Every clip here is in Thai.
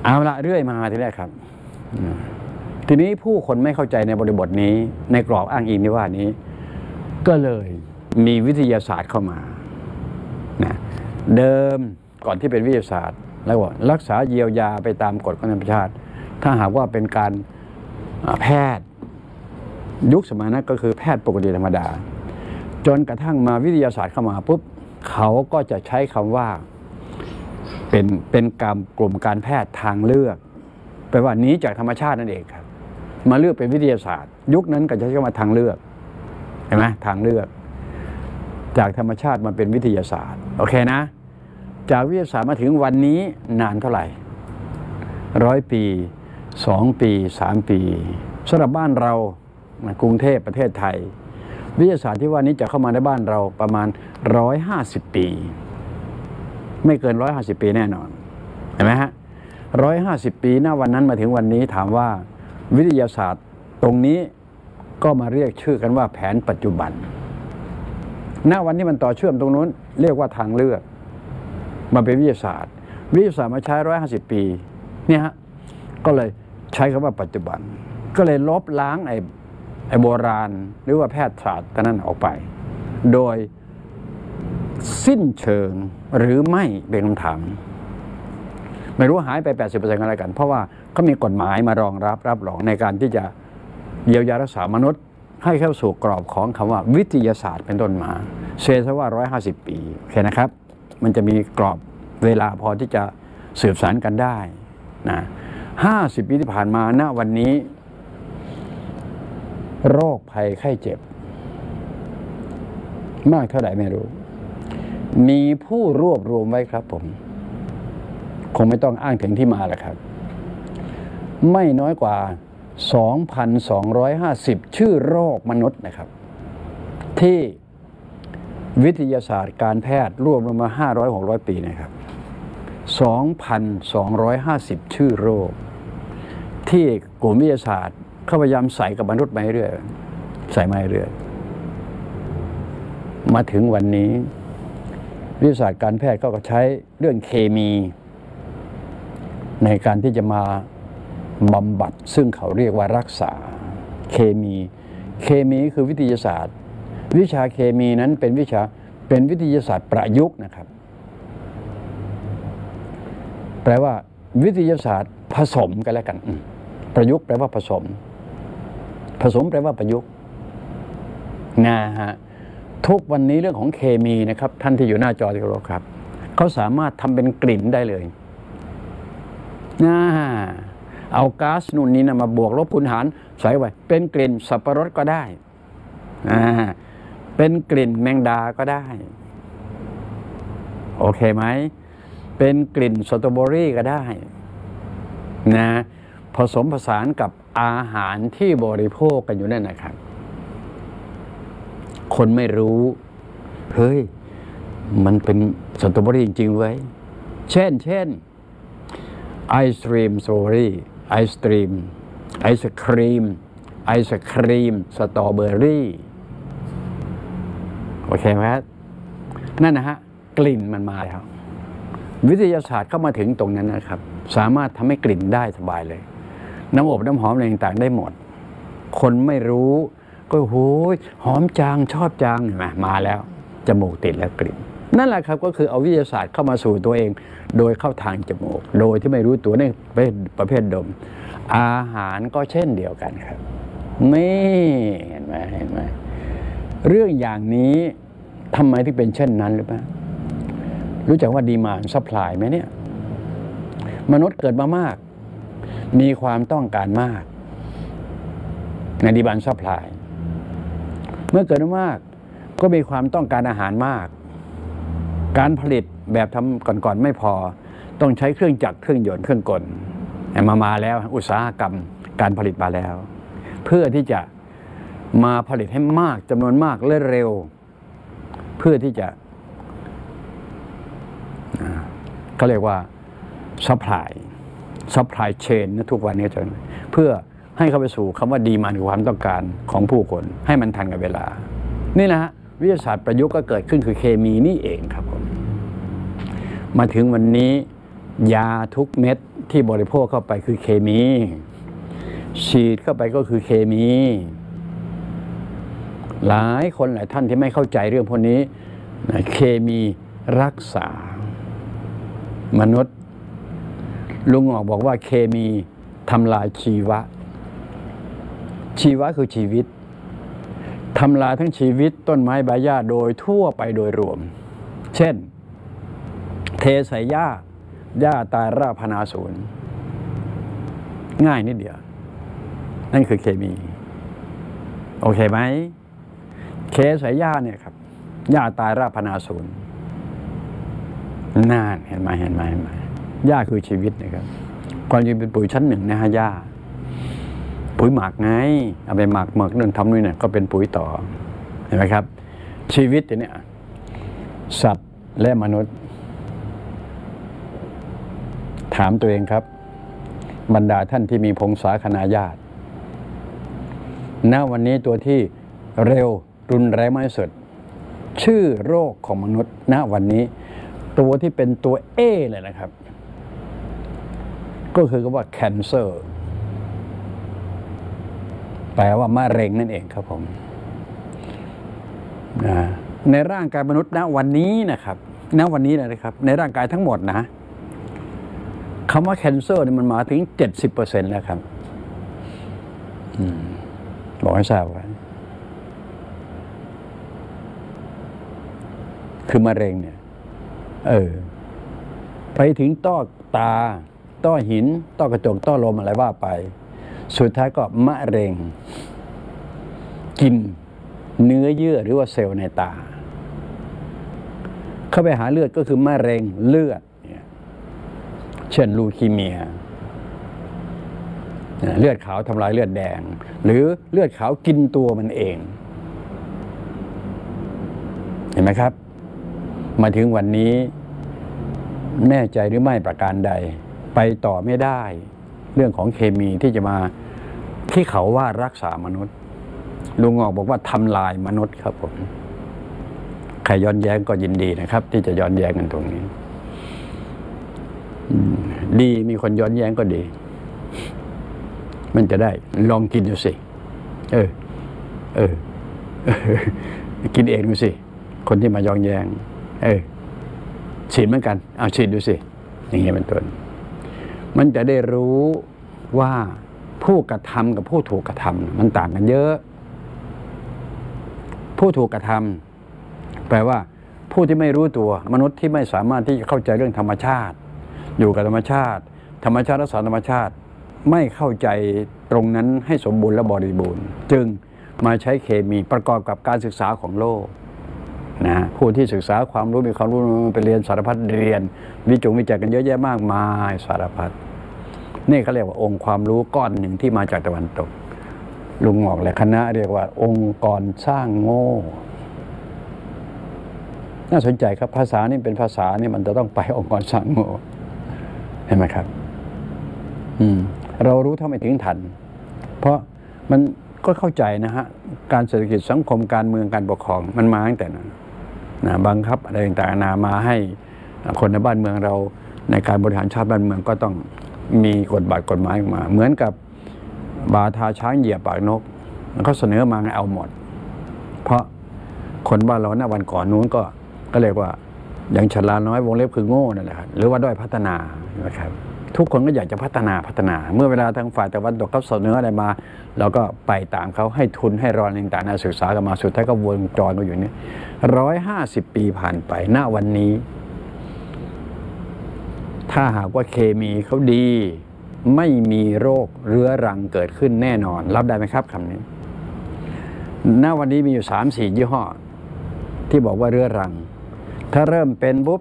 เอาละเรื่อยมาทีแรกครับทีนี้ผู้คนไม่เข้าใจในบริบทนี้ในกรอบอ้างอิงที่ว่านี้ก็เลยมีวิทยาศาสตร์เข้ามานะเดิมก่อนที่เป็นวิทยาศาสตร์แล้วว่ารักษาเยียวยาไปตามกฎของธรรมชาติถ้าหากว่าเป็นการแพทย์ยุคสมัยนั้นก็คือแพทย์ปกติธรรมดาจนกระทั่งมาวิทยาศาสตร์เข้ามาปุ๊บเขาก็จะใช้คำว่าเป็นกลุ่มการแพทย์ทางเลือกแปลว่านี้จากธรรมชาตินั่นเองครับมาเลือกเป็นวิทยาศาสตร์ยุคนั้นก็จะใช้คำว่าทางเลือกเห็นไหมทางเลือกจากธรรมชาติมาเป็นวิทยาศาสตร์โอเคนะจากวิทยาศาสตร์มาถึงวันนี้นานเท่าไหร่100 ปี2 ปี3 ปีสำหรับบ้านเรากรุงเทพประเทศไทยวิทยาศาสตร์ที่ว่านี้จะเข้ามาในบ้านเราประมาณ150 ปีไม่เกิน150 ปีแน่นอนเห็นไหมฮะ150 ปีณวันนั้นมาถึงวันนี้ถามว่าวิทยาศาสตร์ตรงนี้ก็มาเรียกชื่อกันว่าแผนปัจจุบันณวันที่มันต่อเชื่อมตรงนู้นเรียกว่าทางเลือกมาเป็นวิทยาศาสตร์มาใช้150 ปีเนี่ยฮะก็เลยใช้คำว่าปัจจุบันก็เลยลบล้างไอ้โบราณหรือว่าแพทยศาสตร์นั้นออกไปโดยสิ้นเชิงหรือไม่เป็นคำถามไม่รู้หายไป 80% อะไรกันเพราะว่าเขามีกฎหมายมารองรับรองในการที่จะเยียวยารักษามนุษย์ให้เข้าสู่กรอบของคำว่าวิทยาศาสตร์เป็นต้นมาเซซะว่า150 ปีโอเคนะครับมันจะมีกรอบเวลาพอที่จะสืบสานกันได้นะ50 ปีที่ผ่านมาณวันนี้โรคภัยไข้เจ็บมากเท่าไหร่ไม่รู้มีผู้รวบรวมไว้ครับผมคงไม่ต้องอ้างถึงที่มาแล้วครับไม่น้อยกว่า 2,250 ชื่อโรคมนุษย์นะครับที่วิทยาศาสตร์การแพทย์รวบรวมมา 500-600 ปีนะครับ 2,250 ชื่อโรคที่กลุ่มวิทยาศาสตร์เขาพยายามใส่กับมนุษย์มาเรื่อยใส่มาเรื่อยมาถึงวันนี้วิทยาศาสตร์การแพทย์ก็ใช้เรื่องเคมีในการที่จะมาบำบัดซึ่งเขาเรียกว่ารักษาเคมีคือวิทยาศาสตร์วิชาเคมีนั้นเป็นวิทยาศาสตร์ประยุกต์นะครับแปลว่าวิทยาศาสตร์ผสมกันแล้วกันประยุกต์แปลว่าผสมแปลว่าประยุกต์นะฮะทุกวันนี้เรื่องของเคมีนะครับท่านที่อยู่หน้าจอที่เคารพครับเขาสามารถทำเป็นกลิ่นได้เลยเอาก๊าซนู่นนี่นะมาบวกลบคูณหารใส่ไว้เป็นกลิ่นสับปะรดก็ได้เป็นกลิ่นแมงดาก็ได้โอเคไหมเป็นกลิ่นสตรอเบอรี่ก็ได้นะผสมผสานกับอาหารที่บริโภคกันอยู่นั่นนะครับคนไม่รู้เฮ้ยมันเป็นสตรอเบอรี่จริงๆไว้เช่นไอศครีมสตรอเบอรี่ไอศครีมสตรอเบอรี่โอเคไหมนั่นนะฮะกลิ่นมันมาแล้ววิทยาศาสตร์เข้ามาถึงตรงนั้นนะครับสามารถทำให้กลิ่นได้สบายเลยน้ำอบน้ำหอมอะไรต่างๆได้หมดคนไม่รู้ก็โหยหอมจางชอบจางเห็นไหมมาแล้วจมูกติดแล้วกลิ่นนั่นแหละครับก็คือเอาวิทยาศาสตร์เข้ามาสู่ตัวเองโดยเข้าทางจมูกโดยที่ไม่รู้ตัวในประเภทดมอาหารก็เช่นเดียวกันครับนี่เห็นไหมเรื่องอย่างนี้ทำไมที่เป็นเช่นนั้นหรือเปล่ารู้จักว่าดีมานด์ซัพพลายไหมเนี่ยมนุษย์เกิดมามากมีความต้องการมากในดีมานด์ซัพพลายเมื่อเกิดมากก็มีความต้องการอาหารมากการผลิตแบบทำก่อนๆไม่พอต้องใช้เครื่องจักรเครื่องยนต์เครื่องกลมาแล้วอุตสาหกรรมการผลิตมาแล้วเพื่อที่จะมาผลิตให้มากจำนวนมากและเร็วเพื่อที่จะเขาเรียกว่าซัพพลายเชนนะทุกวันนี้จนเพื่อให้เข้าไปสู่คำว่าดีมานด์คือความต้องการของผู้คนให้มันทันกับเวลานี่นะฮะวิทยาศาสตร์ประยุกต์ก็เกิดขึ้นคือเคมีนี่เองครับผมมาถึงวันนี้ยาทุกเม็ดที่บริโภคเข้าไปคือเคมีฉีดเข้าไปก็คือเคมีหลายคนหลายท่านที่ไม่เข้าใจเรื่องพวกนี้เคมีรักษามนุษย์ลุงออกบอกว่าเคมีทำลายชีวะคือชีวิตทำลายทั้งชีวิตต้นไม้ใบหญ้าโดยทั่วไปโดยรวมเช่นเทใส่หญ้าตายราพนาศูนย์ง่ายนิดเดียวนั่นคือเคมีโอเคไหมเคใส่หญ้าเนี่ยครับหญ้าตายราพนาศูนย์น่าเห็นไหมหญ้าคือชีวิตนะครับความจริงเป็นปุ๋ยชั้นหนึ่งนะฮะหญ้าปุ๋ยหมักไงเอาไปหมักเรื่องทำนู่นเนี่ยก็เป็นปุ๋ยต่อเห็นไหมครับชีวิตเนี่ยสัตว์และมนุษย์ถามตัวเองครับบรรดาท่านที่มีพงศาคณาญาติณวันนี้ตัวที่เร็วรุนแรงมากที่สุดชื่อโรคของมนุษย์ณวันนี้ตัวที่เป็นตัวเอเลยนะครับก็คือคำว่า cancer แปลว่ามะเร็งนั่นเองครับผมในร่างกายมนุษย์ณวันนี้นะครับณวันนี้นะครับในร่างกายทั้งหมดนะคำว่า cancer นี่มันมาถึง 70% แล้วครับบอกให้ทราบว่าคือมะเร็งเนี่ยไปถึงต้อตาต้อหินต้อกระจกต้อลมอะไรว่าไปสุดท้ายก็มะเร็งกินเนื้อเยื่อหรือว่าเซลล์ในตาเข้าไปหาเลือดก็คือมะเร็งเลือดเช่นลูคีเมียเลือดขาวทำลายเลือดแดงหรือเลือดขาวกินตัวมันเองเห็นไหมครับมาถึงวันนี้แน่ใจหรือไม่ประการใดไปต่อไม่ได้เรื่องของเคมีที่จะมาที่เขาว่ารักษามนุษย์ลุงออกบอกว่าทำลายมนุษย์ครับผมใครย้อนแย้งก็ยินดีนะครับที่จะย้อนแย้งกันตรงนี้ดีมีคนย้อนแย้งก็ดีมันจะได้ลองกินดูสิกินเองดูสิคนที่มาย้อนแย้งฉีดเหมือนกันเอาฉีดดูสิอย่างเงี้ยเป็นต้นมันจะได้รู้ว่าผู้กระทำกับผู้ถูกกระทำมันต่างกันเยอะผู้ถูกกระทำแปลว่าผู้ที่ไม่รู้ตัวมนุษย์ที่ไม่สามารถที่จะเข้าใจเรื่องธรรมชาติอยู่กับธรรมชาติรักษาธรรมชาติไม่เข้าใจตรงนั้นให้สมบูรณ์และบริบูรณ์จึงมาใช้เคมีประกอบกับการศึกษาของโลกนะผู้ที่ศึกษาความรู้มีความรู้ไปเรียนสารพัดเรียนวิจัยกันเยอะแยะมากมายสารพัดนี่เขาเรียกว่าองค์ความรู้ก้อนหนึ่งที่มาจากตะวันตกลุงหงอกและคณะเรียกว่าองค์กรสร้างโง่น่าสนใจครับภาษานี่เป็นภาษานี่มันจะต้องไปองค์กรสร้างโง่เห็นไหมครับเรารู้เท่าไม่ถึงทันเพราะมันก็เข้าใจนะฮะการเศรษฐกิจสังคมการเมืองการปกครองมันมาตั้งแต่นั้นบังคับอะไรต่างๆมาให้คนในบ้านเมืองเราในการบริหารชาติบ้านเมืองก็ต้องมีกฎหมายออกมาเหมือนกับบาทาช้างเหยียบปากนกเขาเสนอมาเอาหมดเพราะคนบ้านเราในวันก่อนนู้นก็เรียกว่าอย่างฉลาดน้อยวงเล็บคือโง่นั่นแหละครับหรือว่าด้อยพัฒนานะครับทุกคนก็อยากจะพัฒนาเมื่อเวลาทางฝ่ายตะวันตกเขาเสนออะไรมาเราก็ไปตามเขาให้ทุนให้รอนต่างๆศึกษากันมาสุดท้ายก็วนจรมาอยู่นี่150 ปีผ่านไปณวันนี้ถ้าหากว่าเคมีเขาดีไม่มีโรคเรื้อรังเกิดขึ้นแน่นอนรับได้ไหมครับคำนี้ณวันนี้มีอยู่ 3-4 ยี่ห้อที่บอกว่าเรื้อรังถ้าเริ่มเป็นปุ๊บ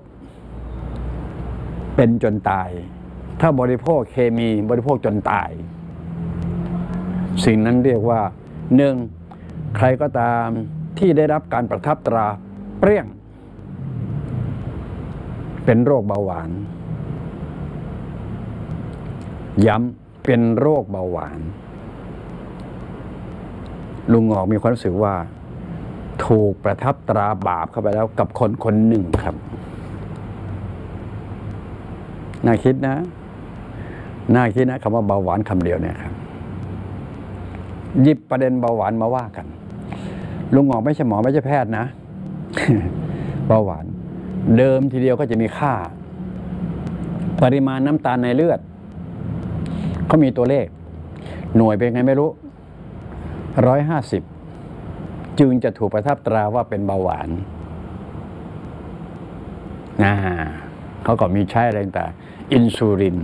เป็นจนตายถ้าบริโภคเคมีบริโภคจนตายสิ่งนั้นเรียกว่า 1. ใครก็ตามที่ได้รับการประทับตราเปรี้ยงเป็นโรคเบาหวานย้ำเป็นโรคเบาหวานลุงหงอกมีความรู้สึกว่าถูกประทับตราบาปเข้าไปแล้วกับคนหนึ่งครับน่าคิดนะคำว่าเบาหวานคำเดียวเนี่ยครับหยิบประเด็นเบาหวานมาว่ากันลุงหงอกไม่ใช่หมอไม่ใช่แพทย์นะ เบาหวานเดิมทีเดียวก็จะมีค่าปริมาณน้ำตาลในเลือดเขามีตัวเลขหน่วยเป็นไงไม่รู้150จึงจะถูกประทับตราว่าเป็นเบาหวานเขาก็มีใช้อะไรต่างอินซูลิน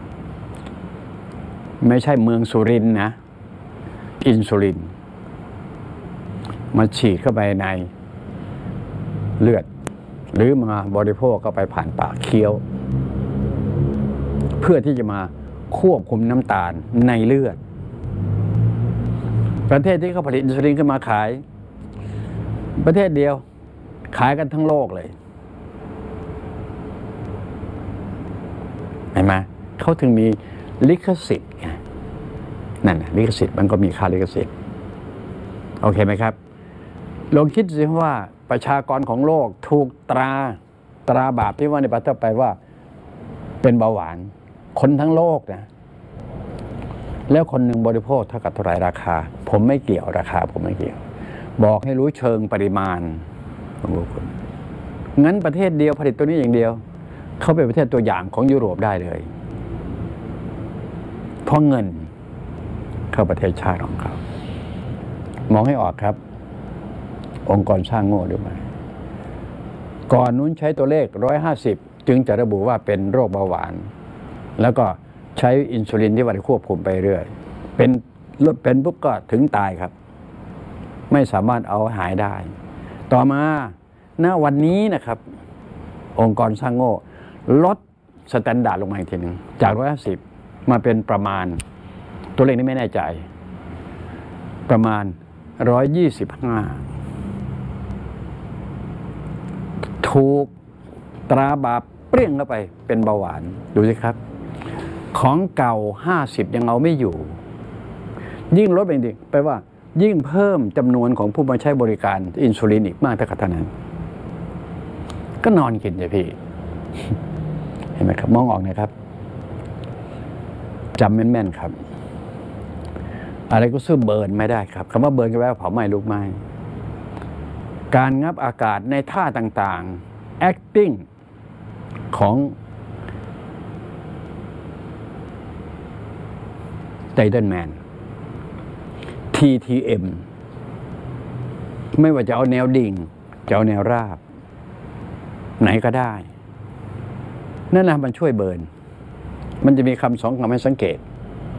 ไม่ใช่เมืองสุรินทร์นะอินซูลินมาฉีดเข้าไปในเลือดหรือมาบริโภคเข้าไปผ่านปากเคี้ยวเพื่อที่จะมาควบคุมน้ำตาลในเลือดประเทศที่เขาผลิตอินซูลินขึ้นมาขายประเทศเดียวขายกันทั้งโลกเลยเห็นไหมเขาถึงมีลิขสิทธิ์นั่นลิขสิทธิ์มันก็มีค่าลิขสิทธิ์โอเคไหมครับลองคิดสิว่าประชากรของโลกถูกตราบาปที่ว่าในประเทศไปว่าเป็นเบาหวานคนทั้งโลกนะแล้วคนหนึ่งบริโภคเท่ากับเท่าไหร่ราคาผมไม่เกี่ยวราคาผมไม่เกี่ยวบอกให้รู้เชิงปริมาณของบุคคลงั้นประเทศเดียวผลิตตัวนี้อย่างเดียวเขาเป็นประเทศตัวอย่างของยุโรปได้เลยเพราะเงินเข้าประเทศชาติของเขามองให้ออกครับองค์กรสร้างโง่ด้วยไหมก่อนนู้นใช้ตัวเลข150จึงจะระบุว่าเป็นโรคเบาหวานแล้วก็ใช้อินซูลินที่ว่าควบคุมไปเรื่อยเป็นปุ๊บก็ถึงตายครับไม่สามารถเอาหายได้ต่อมาณวันนี้นะครับองค์กรสร้างโง่ลดสแตนดาร์ดลงมาอีกทีหนึ่งจาก150มาเป็นประมาณตัวเลขนี้ไม่แน่ใจประมาณ125ถูกตราบาปเปรี้ยงเข้าไปเป็นเบาหวานดูสิครับของเก่า50ยังเอาไม่อยู่ยิ่งลดไปดิแปลว่ายิ่งเพิ่มจำนวนของผู้มาใช้บริการอินซูลินอีกมากเท่านั้นก็นอนกินเลยพี่เห็นไหมครับมองออกนะครับจำแม่นๆครับอะไรก็สู้เบิร์นไม่ได้ครับคำว่าเบิร์นก็แปลว่าเผาไหม้ลุกไหม้การงับอากาศในท่าต่างๆ acting ของไททันแมน TTM ไม่ว่าจะเอาแนวดิ่งจะเอาแนวราบไหนก็ได้นั่นแหละมันช่วยเบิร์นมันจะมีคำสองคำให้สังเกต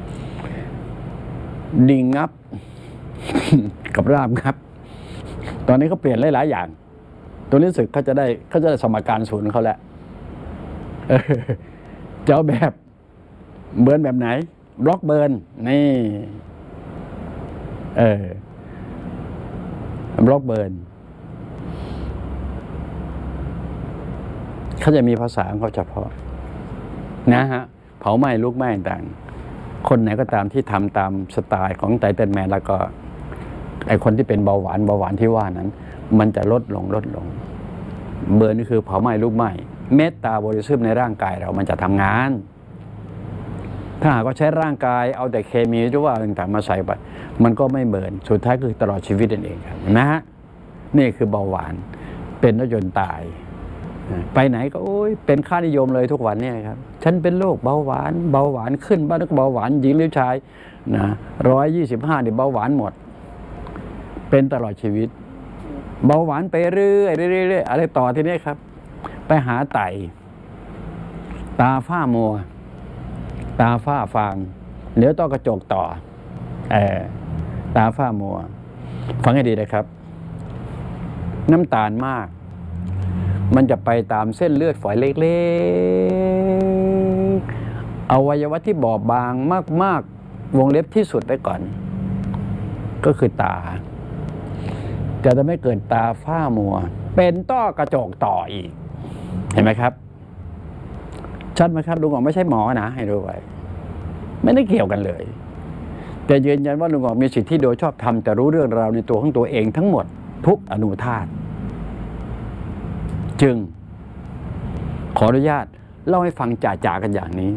ดิ่งงับ กับราบงับตอนนี้เขาเปลี่ยนหลายๆอย่างตัวนี้สึกเขาจะได้สมการศูนย์เขาแล้วจะเอาแบบเบิร์นแบบไหนบล็อกเบิร์นนี่บล็อกเบิร์นเขาจะมีภาษาของเขาเฉพาะนะฮะเผาไหม้ลุกไหม้ต่างคนไหนก็ตามที่ทำตามสไตล์ของไททันแมนแล้วก็ไอคนที่เป็นเบาหวานที่ว่านั้นมันจะลดลงเบิร์นนี่คือเผาไหม้ลุกไหม้เมตตาบริสุทธิ์ในร่างกายเรามันจะทำงานถ้าหากว่าใช้ร่างกายเอาแต่เคมีหรือว่าต่างๆมาใส่ไปมันก็ไม่เบิร์นสุดท้ายคือตลอดชีวิตนั่นเองครับเห็นไหมฮะนี่คือเบาหวานเป็นแล้วจนตายไปไหนก็โอ้ยเป็นค่านิยมเลยทุกวันเนี่ยครับฉันเป็นโรคเบาหวานขึ้นบ้านก็เบาหวานหญิงหรือชายนะ125เนี่ยเบาหวานหมดเป็นตลอดชีวิตเบาหวานไปเรื่อยอะไรต่อทีนี้ครับไปหาไตตาฝ้ามัวตาฝ้าฟางเดี๋ยวต้อกระจกต่อตาฝ้ามัวฟังให้ดีนะครับน้ำตาลมากมันจะไปตามเส้นเลือดฝอยเล็กๆอวัยวะที่บอบบางมากๆวงเล็บที่สุดไปก่อนก็คือตาจะทำให้เกิดตาฝ้ามัวเป็นต้อกระจกต่ออีกเห็นไหมครับชัดไหมครับลุงอ๋องไม่ใช่หมอนะให้รู้ไว้ไม่ได้เกี่ยวกันเลยแต่ยืนยันว่าลุงอ๋องมีสิทธิโดยชอบธรรมจะรู้เรื่องราวในตัวของตัวเองทั้งหมดทุกอนุธาตุจึงขออนุญาตเล่าให้ฟังจ่าๆกันอย่างนี้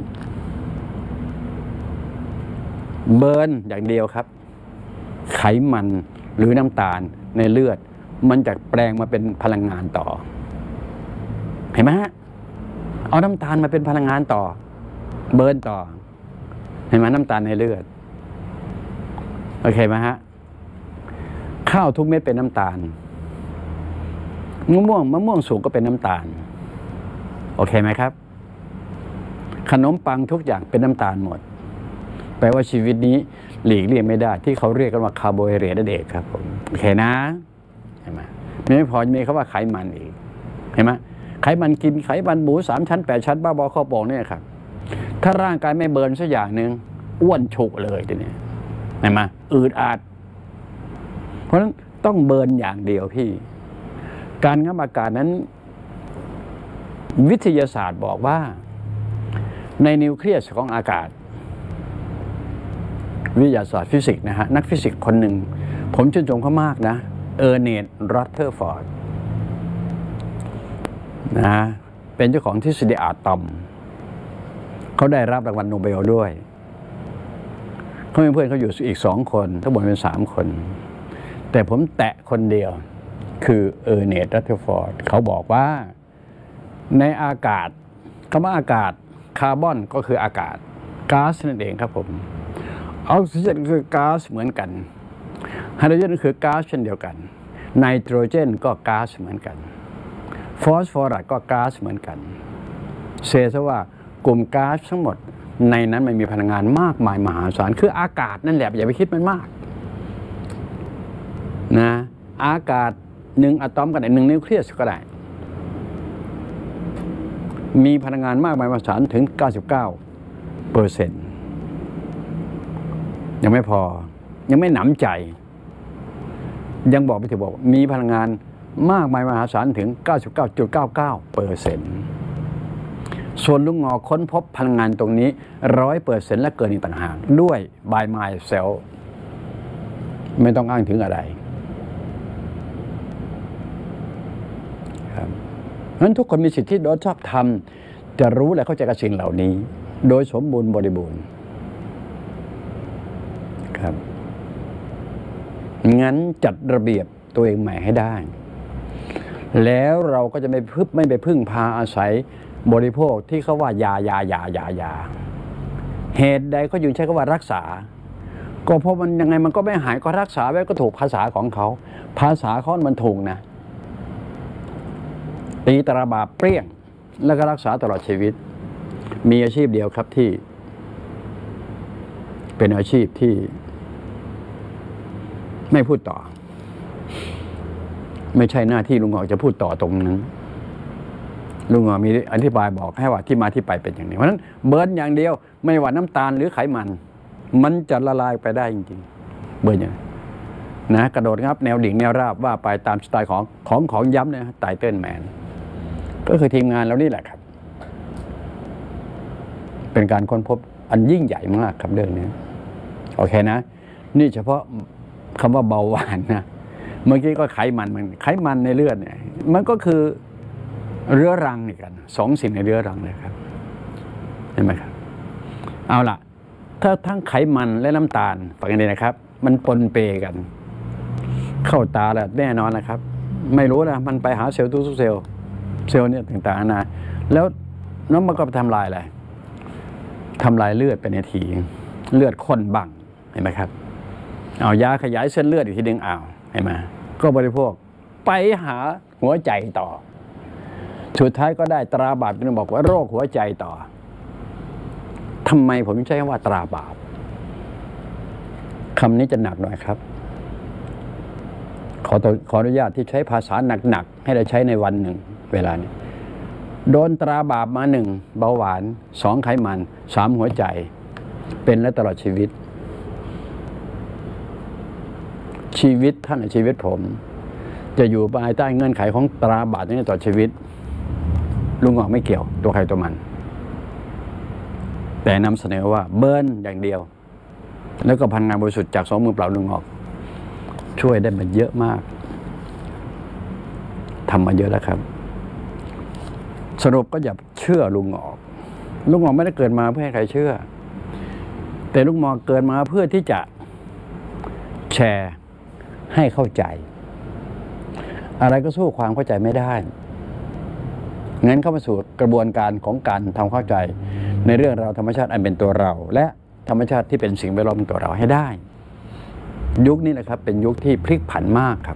เบิร์นอย่างเดียวครับไขมันหรือน้ำตาลในเลือดมันจะแปลงมาเป็นพลังงานต่อเห็นไหมฮะเอาน้ำตาลมาเป็นพลังงานต่อเบิร์นต่อเห็นไหมน้ำตาลในเลือดโอเคไหมฮะข้าวทุกเม็ดเป็นน้ำตาลมะม่วงสุกก็เป็นน้ำตาลโอเคไหมครับขนมปังทุกอย่างเป็นน้ำตาลหมดแปลว่าชีวิตนี้หลีกเลี่ยงไม่ได้ที่เขาเรียกกันว่าคาร์โบไฮเดรตนั่นเองครับผมโอเคนะเห็นไหมไม่พอจะมีคำว่าไขมันอีกเห็นไหมไขมันกินไขมันหมู3 ชั้น 8 ชั้นบ้าบอข้อโป่งเนี่ยครับถ้าร่างกายไม่เบิร์นสักอย่างหนึ่งอ้วนฉุกเลยทีนี้เห็นไหมอืดอาดเพราะฉะนั้นต้องเบิร์นอย่างเดียวพี่การงับอากาศนั้นวิทยาศาสตร์บอกว่าในนิวเคลียสของอากาศวิทยาศาสตร์ฟิสิกส์นะฮะนักฟิสิกส์คนหนึ่งผมชื่นชมเขามากนะเออร์เนตต์ รัตเทอร์ฟอร์ดนะเป็นเจ้าของทฤษฎีอะตอมเขาได้รับรางวัลโนเบลด้วยเขามีเพื่อนเขาอยู่อีก2 คนทั้งหมดเป็น3 คนแต่ผมแตะคนเดียวคือเออร์เนตต์ รัตเทอร์ฟอร์ดเขาบอกว่าในอากาศคำว่าอากาศคาร์บอนก็คืออากาศก๊าซนั่นเองครับผมออกซิเจนคือก๊าซเหมือนกันไฮโดรเจนคือก๊าซเช่นเดียวกันไนโตรเจนก็ก๊าซเหมือนกันฟอสฟอรัสก็ก๊าซเหมือนกันเซซะว่ากลุ่มก๊าซทั้งหมดในนั้นมันมีพลังงานมากมายมหาศาลคืออากาศนั่นแหละอย่าไปคิดมันมากนะอากาศ1 อะตอมก็ได้1 นิวเคลียสก็ได้มีพลังงานมากมายมหาศาลถึง 99% ยังไม่พอยังไม่หนำใจยังบอกไปถึงบอกมีพลังงานมากมายมหาศาลถึง 99.99% ส่วนลุงงอค้นพบพลังงานตรงนี้ 100% และเกินอีกต่างหากด้วย by myself ไม่ต้องอ้างถึงอะไรครับนั้นทุกคนมีสิทธิโดยชอบธรรมจะรู้และเข้าใจกับสิ่งเหล่านี้โดยสมบูรณ์บริบูรณ์ครับงั้นจัดระเบียบตัวเองใหม่ให้ได้แล้วเราก็จะไม่ไปพึ่งพาอาศัยบริโภคที่เขาว่ายาเหตุใดเขาอยู่ใช้คำว่ารักษาก็เพราะมันยังไงมันก็ไม่หายก็รักษาไว้ก็ถูกภาษาของเขาภาษาเขามันถูกนะตีตราบาปเปรี้ยงแล้วก็รักษาตลอดชีวิตมีอาชีพเดียวครับที่เป็นอาชีพที่ไม่พูดต่อไม่ใช่หน้าที่ลุงหงอจะพูดต่อตรงนั้นลุงหงอมีอธิบายบอกให้ว่าที่มาที่ไปเป็นอย่างนี้เพราะฉะนั้นเบิร์นอย่างเดียวไม่ว่าน้ำตาลหรือไขมันจะละลายไปได้จริงๆเบิร์นอย่างนะกระโดดงับแนวดิ่งแนวราบว่าไปตามสไตล์ของย้ำเนี่ยไตเติ้ลแมนก็คือทีมงานเรานี่แหละครับเป็นการค้นพบอันยิ่งใหญ่มากครับเรื่องนี้โอเคนะนี่เฉพาะคำว่าเบาหวานนะเมื่อกี้ก็ไขมันในเลือดเนี่ยมันก็คือเรื้อรังนี่กัน2 สิ่งในเรื้อรังเลยครับเห็นไหมครับเอาล่ะถ้าทั้งไขมันและน้ำตาลฟังกันดีนะครับมันปนเปกันเข้าตาแล้วแน่นอนนะครับไม่รู้นะมันไปหาเซลล์ทุกเซลล์เนี่ยต่างๆนะแล้วมันก็ไปทำลายอะไรทำลายเลือดเป็นนาทีเลือดข้นบังเห็นไหมครับเอายาขยายเส้นเลือดอีกทีนึงเห็นไหมก็บริโภคไปหาหัวใจต่อสุดท้ายก็ได้ตราบาปที่บอกว่าโรคหัวใจต่อทำไมผมใช้คำว่าตราบาปคำนี้จะหนักหน่อยครับขออนุญาตที่ใช้ภาษาหนักๆให้ได้ใช้ในวันหนึ่งเวลานี้โดนตราบาปมา1เบาหวาน2ไขมัน3หัวใจเป็นและตลอดชีวิตท่านชีวิตผมจะอยู่ภายใต้เงื่อนไขของตราบาปนี้ต่อชีวิตลุงหงอกไม่เกี่ยวตัวใครตัวมันแต่นำเสนอว่าเบิร์นอย่างเดียวแล้วก็พลังงานบริสุทธิ์จาก2 มือเปล่าลุงหงอกช่วยได้มันเยอะมากทำมาเยอะแล้วครับสรุปก็อย่าเชื่อลุงหงอกลุงหมอไม่ได้เกิดมาเพื่อให้ใครเชื่อแต่ลุงหมอเกิดมาเพื่อที่จะแชร์ให้เข้าใจอะไรก็สู้ความเข้าใจไม่ได้งั้นเข้ามาสู่กระบวนการของการทำเข้าใจในเรื่องราวธรรมชาติอันเป็นตัวเราและธรรมชาติที่เป็นสิ่งแวดล้อมตัวเราให้ได้ยุคนี้นะครับเป็นยุคที่พลิกผันมากครับ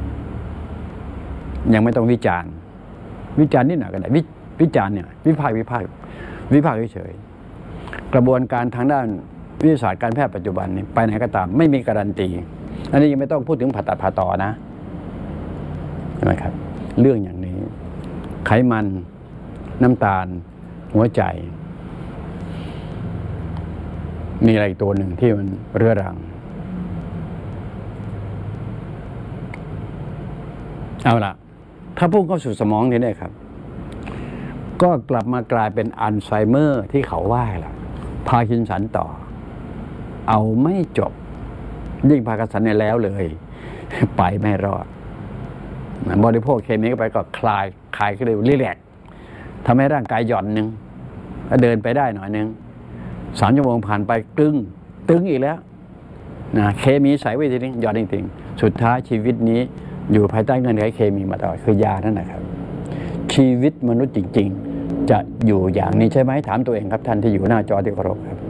ยังไม่ต้องวิจารณ์นิดหน่อยก็ได้วิจารณ์เนี่ยวิพากษ์เฉยๆกระบวนการทางด้านวิทยาศาสตร์การแพทย์ปัจจุบันนี่ไปไหนก็ตามไม่มีการันตีอันนี้ยังไม่ต้องพูดถึงผ่าตัดผ่าต่อนะใช่ไหมครับเรื่องอย่างนี้ไขมันน้ำตาลหัวใจมีอะไรอีกตัวหนึ่งที่มันเรื้อรังเอาล่ะถ้าพุ่งเข้าสู่สมองนี่ได้ครับก็กลับมากลายเป็นอัลไซเมอร์ที่เขาว่าล่ะพาร์กินสันต่อเอาไม่จบยิ่งพาร์กินสันเนี่ยแล้วเลยไปไม่รอดบริโภคเคมีเข้าไปก็คลายก็เลยรีแลกซ์ทำให้ร่างกายหย่อนนึงแล้วเดินไปได้หน่อยนึง3 ชั่วโมงผ่านไปตึงอีกแล้วนะเคมีใส่ไว้ทีนึงหย่อนจริงๆสุดท้ายชีวิตนี้อยู่ภายใต้เงื่อนไขเคมีมาตลอดคือยานั่นนะครับชีวิตมนุษย์จริงๆจะอยู่อย่างนี้ใช่ไหมถามตัวเองครับท่านที่อยู่หน้าจอที่เคารพครับ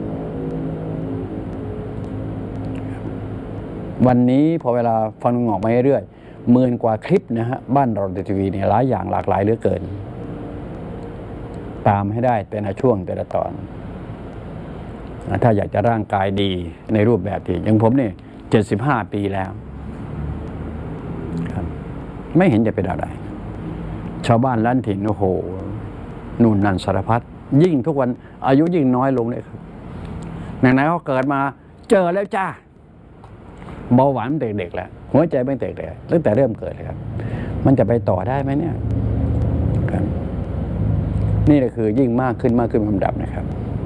วันนี้พอเวลาฟังงอกมาเรื่อยๆ10,000 กว่าคลิปนะฮะบ้านเราทีวีเนี่ยหลายอย่างหลากหลายเหลือเกินตามให้ได้แต่ละช่วงแต่ละตอนถ้าอยากจะร่างกายดีในรูปแบบที่อย่างผมเนี่ย75 ปีแล้วครับไม่เห็นจะเป็นอะไรชาวบ้านล้านถิ่นโอ้โหนู่นนั่นสารพัดยิ่งทุกวันอายุยิ่งน้อยลงเลยครับไหนๆเขาเกิดมาเจอแล้วจ้าเบาหวานตั้งแต่เด็กแล้วหัวใจตั้งแต่เด็กตั้งแต่เริ่มเกิดเลยครับมันจะไปต่อได้ไหมเนี่ยครับนี่แหละคือยิ่งมากขึ้นลำดับนะครับ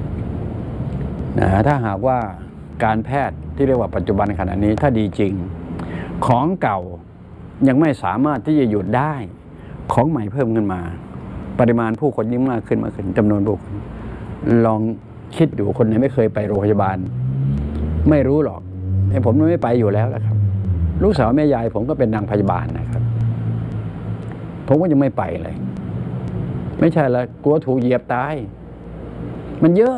ถ้าหากว่าการแพทย์ที่เรียกว่าปัจจุบันขณะนี้ถ้าดีจริงของเก่ายังไม่สามารถที่จะหยุดได้ของใหม่เพิ่มขึ้นมาปริมาณผู้คนยิ่งมากขึ้นจำนวนผู้คนลองคิดดูคนไหนไม่เคยไปโรงพยาบาลไม่รู้หรอกผมไม่ไปอยู่แล้วนะครับลูกสาวแม่ยายผมก็เป็นนางพยาบาลนะครับผมก็ยังไม่ไปเลยไม่ใช่ละกลัวถูกเหยียบตายมันเยอะ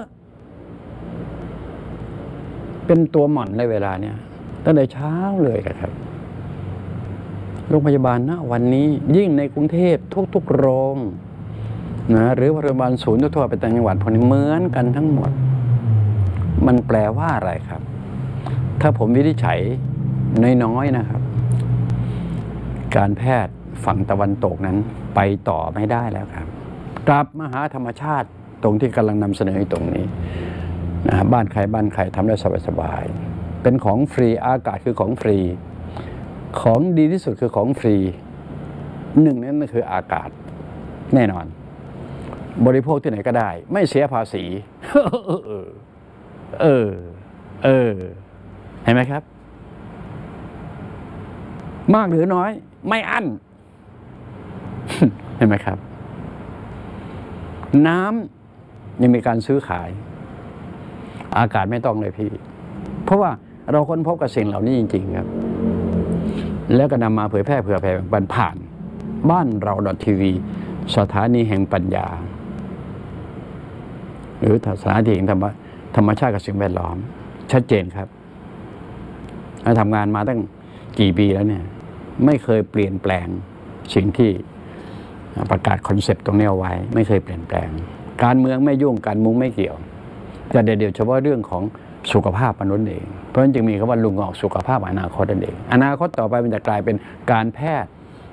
เป็นตัวหม่อนในเวลาเนี้ยตั้งแต่เช้าเลยครับโรงพยาบาลนะวันนี้ยิ่งในกรุงเทพทุกๆโรงนะหรือโรงพยาบาลศูนย์ทั่วไปต่างจังหวัดพวกนี้เหมือนกันทั้งหมดมันแปลว่าอะไรครับถ้าผมวินิจฉัยน้อยๆนะครับการแพทย์ฝั่งตะวันตกนั้นไปต่อไม่ได้แล้วครับกลับมาหาธรรมชาติตรงที่กำลังนำเสนอตรงนี้นะบ้านใครทำได้สบายๆเป็นของฟรีอากาศคือของฟรีของดีที่สุดคือของฟรีหนึ่งนั้นคืออากาศแน่นอนบริโภคที่ไหนก็ได้ไม่เสียภาษีเห็นไหมครับมากหรือน้อยไม่อั้น เห็นไหมครับน้ำยังมีการซื้อขายอากาศไม่ต้องเลยพี่เพราะว่าเราค้นพบกับสิ่งเหล่านี้จริงๆครับแล้วก็นำมาเผยแพร่บรรผ่านบ้านเราทีวีสถานีแห่งปัญญาหรือสถานีแห่งธรรมชาติกับสิ่งแวดล้อมชัดเจนครับทำงานมาตั้งกี่ปีแล้วเนี่ยไม่เคยเปลี่ยนแปลงสิ่งที่ประกาศคอนเซปต์ตรงนี้เอาไว้ไม่เคยเปลี่ยนแปลงการเมืองไม่ยุ่งการมุ้งไม่เกี่ยวแต่เดี๋ยวเฉพาะเรื่องของสุขภาพมนุษย์เองเพราะฉะนั้นจึงมีคำว่าลุงออกสุขภาพอนาคตนั่นเองอนาคตต่อไปมันจะกลายเป็นการแพทย์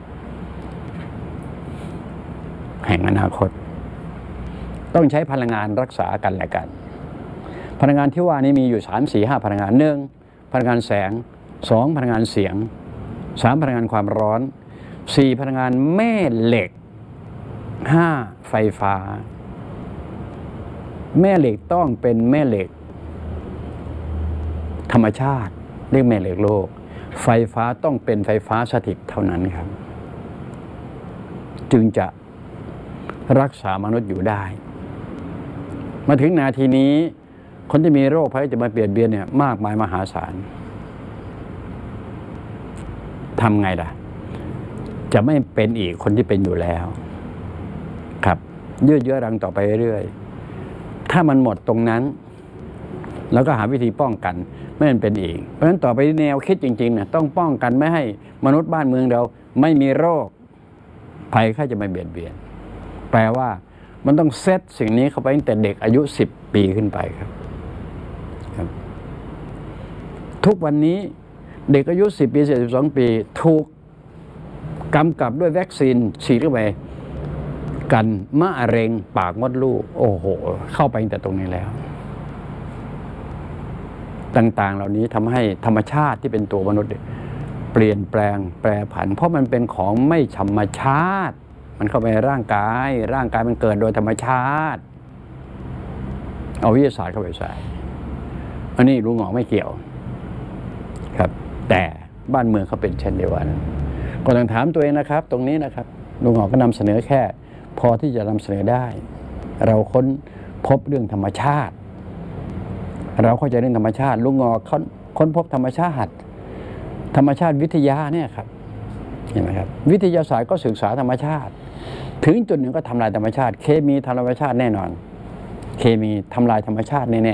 แห่งอนาคตต้องใช้พลังงานรักษากันและกันพลังงานที่ว่านี้มีอยู่3-4-5พลังงาน1พลังงานแสง2พลังงานเสียง3พลังงานความร้อน4พลังงานแม่เหล็ก5ไฟฟ้าแม่เหล็กต้องเป็นแม่เหล็กธรรมชาติเรียกแม่เหล็กโลกไฟฟ้าต้องเป็นไฟฟ้าสถิตเท่านั้นครับจึงจะรักษามนุษย์อยู่ได้มาถึงนาทีนี้คนที่มีโรคภัยจะมาเปลี่ยนเบียนเนี่ยมากมายมหาศาลทำไงล่ะจะไม่เป็นอีกคนที่เป็นอยู่แล้วครับยืดเยื้อรังต่อไปเรื่อยๆถ้ามันหมดตรงนั้นแล้วก็หาวิธีป้องกันไม่ให้มันเป็นอีกเพราะฉะนั้นต่อไปแนวคิดจริงๆเนี่ยต้องป้องกันไม่ให้มนุษย์บ้านเมืองเราไม่มีโรคภัยไข้จะมาเบียดเบียนแปลว่ามันต้องเซตสิ่งนี้เข้าไปตั้งแต่เด็กอายุ10 ปีขึ้นไปครับทุกวันนี้เด็กอายุ10 ปี12 ปีถูกกำกับด้วยวัคซีนฉีดเข้าไปกันมะเร็งปากมดลูกโอ้โหเข้าไปตั้งแต่ตรงนี้แล้วต่างๆเหล่านี้ทำให้ธรรมชาติที่เป็นตัวมนุษย์เปลี่ยนแปลงแปรผันเพราะมันเป็นของไม่ธรรมชาติมันเข้าไปในร่างกายมันเกิดโดยธรรมชาติเอาวิทยาศาสตร์เข้าไปใส่อันนี้ลุงหงอไม่เกี่ยวครับแต่บ้านเมืองเขาเป็นเช่นเดียวกันก็ต้องถามตัวเองนะครับตรงนี้นะครับลุงหงอก็นำเสนอแค่พอที่จะนำเสนอได้เราค้นพบเรื่องธรรมชาติเราเข้าใจเรื่องธรรมชาติลุงหงอค้นพบธรรมชาติวิทยาเนี่ยครับเห็นไหมครับวิทยาศาสตร์ก็ศึกษาธรรมชาติถึงจุดหนึ่งก็ทำลายธรรมชาติเคมีธรรมชาติแน่นอนเคมีทำลายธรรมชาติแน่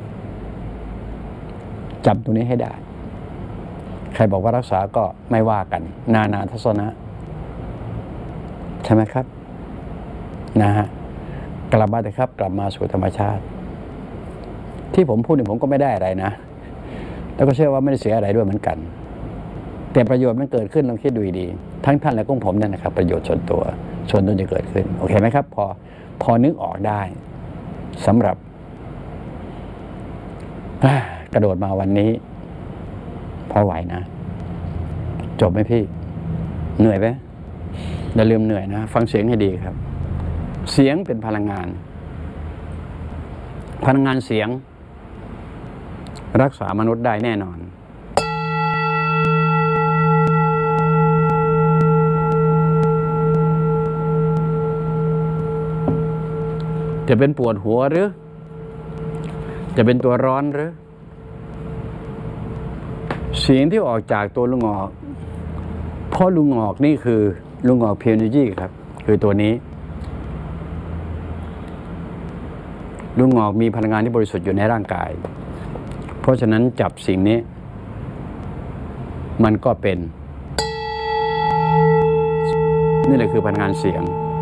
ๆจำตรงนี้ให้ได้ใครบอกว่ารักษาก็ไม่ว่ากันนาทัศนะใช่ไหมครับนะฮะกลับมาเถอะครับกลับมาสู่ธรรมชาติที่ผมพูดเนี่ยผมก็ไม่ได้อะไรนะแล้วก็เชื่อว่าไม่ได้เสียอะไรด้วยเหมือนกันแต่ประโยชน์มันเกิดขึ้นลองคิดดูดีทั้งท่านและของผมเนี่ยนะครับประโยชน์ส่วนตัวจะเกิดขึ้นโอเคไหมครับพอนึกออกได้สำหรับกระโดดมาวันนี้พอไหวนะจบไหมพี่เหนื่อยไหมอย่าลืมเหนื่อยนะฟังเสียงให้ดีครับเสียงเป็นพลังงานเสียงรักษามนุษย์ได้แน่นอนจะเป็นปวดหัวหรือจะเป็นตัวร้อนหรือเสียงที่ออกจากตัวลุงหงอกเพราะลุงหงอกนี่คือลุงหงอกเพียวนิจีครับคือตัวนี้ลุงหงอกมีพลังงานที่บริสุทธิ์อยู่ในร่างกายเพราะฉะนั้นจับสิ่งนี้มันก็เป็นนี่แหละคือพลังงานเสียง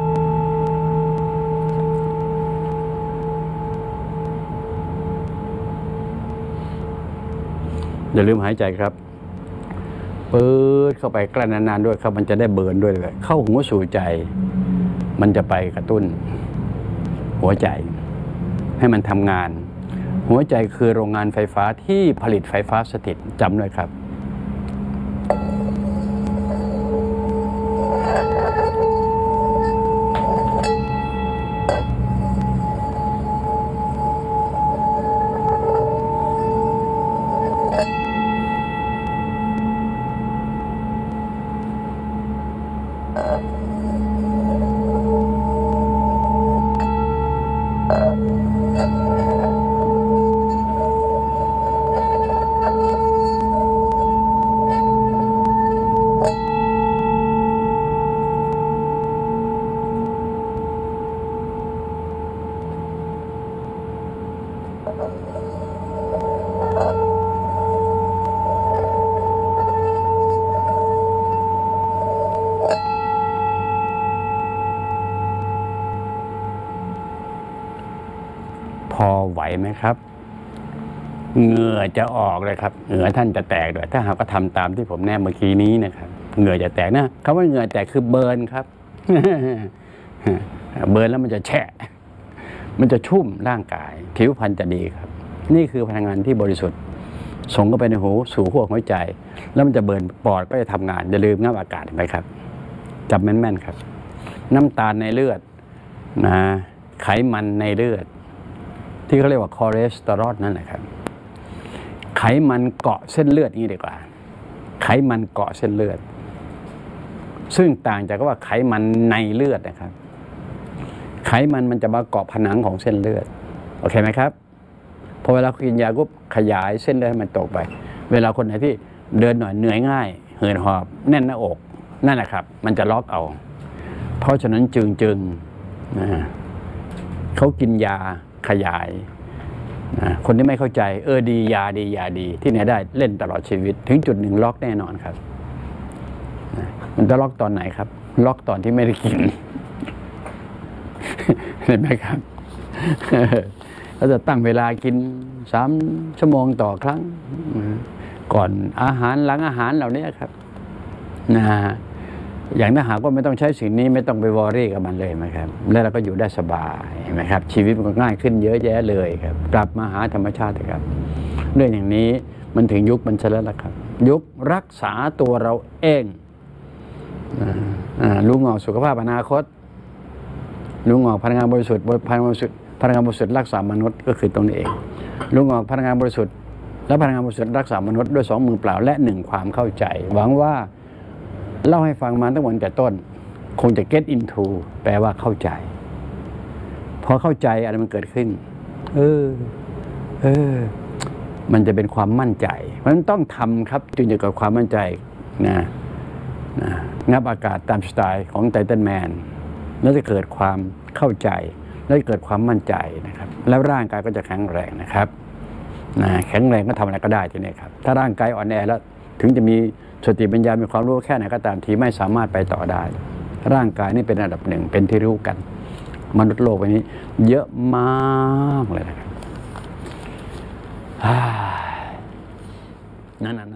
อย่าลืมหายใจครับเปิดเข้าไปกลั้นนานๆด้วยครับมันจะได้เบิร์นด้วยเข้าหัวสู่ใจมันจะไปกระตุ้นหัวใจให้มันทำงานหัวใจคือโรงงานไฟฟ้าที่ผลิตไฟฟ้าสถิตจำด้วยครับพอไหวไหมครับเหงื่อจะออกเลยครับเหงื่อท่านจะแตกด้วยถ้าหากก็ทำตามที่ผมแนบเมื่อกี้นี้นะครับเหงื่อจะแตกนะคำว่าเหงื่อแตกคือเบิร์นครับ เบิร์นแล้วมันจะแฉะมันจะชุ่มร่างกายผิวพรรณจะดีครับนี่คือพลังงานที่บริสุทธิ์ส่งเข้าไปในหูสู่ขั้วหัวใจแล้วมันจะเบิร์นปอดก็จะทำงานอย่าลืมงับอากาศไปครับจับแม่นๆครับน้ำตาลในเลือดนะไขมันในเลือดที่เขาเรียกว่าคอเลสเตอรอลนั่นแหละครับไขมันเกาะเส้นเลือดนี่ดีกว่าไขมันเกาะเส้นเลือดซึ่งต่างจากว่าไขมันในเลือดนะครับไขมันจะมาเกาะผนังของเส้นเลือดโอเคไหมครับพอเวลากินยาก็ขยายเส้นเลือดให้มันตกไปเวลาคนไหนที่เดินหน่อยเหนื่อยง่ายเหินหอบแน่นหน้าอกนั่นแหละครับมันจะล็อกเอาเพราะฉะนั้นจึงเขากินยาขยายคนที่ไม่เข้าใจดียาดีที่ไหนได้เล่นตลอดชีวิตถึงจุดหนึ่งล็อกแน่นอนครับมันจะล็อกตอนไหนครับล็อกตอนที่ไม่ได้กินเห็นไหมครับเราจะตั้งเวลากิน3 ชั่วโมงต่อครั้งก่อนอาหารหลังอาหารเหล่านี้ครับอย่างถ้าหากว่าไม่ต้องใช้สิ่งนี้ไม่ต้องไปวอรี่กับมันเลยนะครับแล้วเราก็อยู่ได้สบายไหมครับชีวิตมันก็ง่ายขึ้นเยอะแยะเลยครับกลับมาหาธรรมชาติครับเรื่องอย่างนี้มันถึงยุคมันแล้วล่ะครับยุครักษาตัวเราเองลุงออกสุขภาพอนาคตลุงออกพลังงานบริสุทธิ์พลังงานบริสุทธิ์รักษามนุษย์ก็คือตรงนี้เองลุงออกพลังงานบริสุทธิ์และพลังงานบริสุทธิ์รักษามนุษย์ด้วย2 มือเปล่าและ1 ความเข้าใจหวังว่าเล่าให้ฟังมาตั้งแต่ต้นคงจะ get into แปลว่าเข้าใจพอเข้าใจอะไรมันเกิดขึ้นมันจะเป็นความมั่นใจมันต้องทำครับจึงจะเกิดความมั่นใจงับอากาศตามสไตล์ของไททันแมนแล้วจะเกิดความเข้าใจแล้วจะเกิดความมั่นใจนะครับแล้วร่างกายก็จะแข็งแรงนะครับแข็งแรงก็ทำอะไรก็ได้ทีนี้ครับถ้าร่างกายอ่อนแอแล้วถึงจะมีสติปัญญามีความรู้แค่ไหนก็ตามทีไม่สามารถไปต่อได้ร่างกายนี่เป็นอันดับหนึ่งเป็นที่รู้กันมนุษย์โลกใบนี้เยอะมากเลยนะครับนั่น